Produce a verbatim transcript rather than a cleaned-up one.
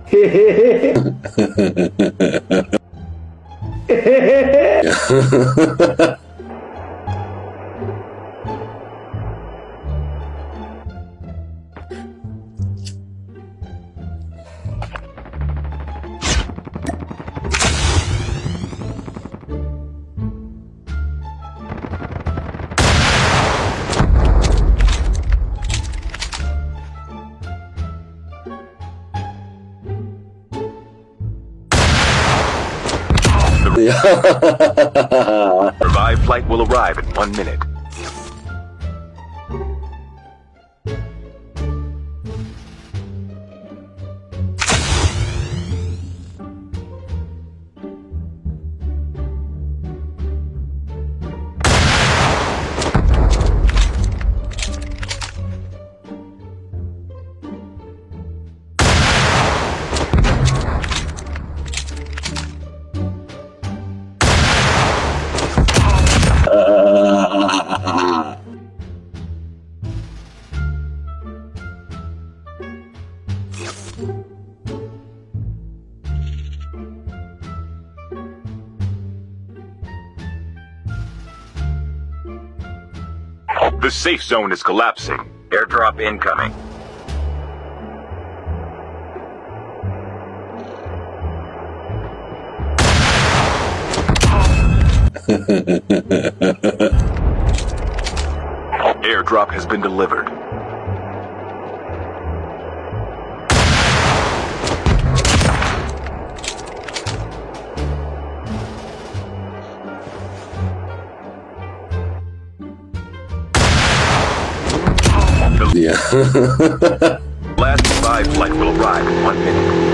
Revived flight will arrive in one minute. The safe zone is collapsing. Airdrop incoming. Airdrop has been delivered. Yeah. Last revived flight will arrive in one minute.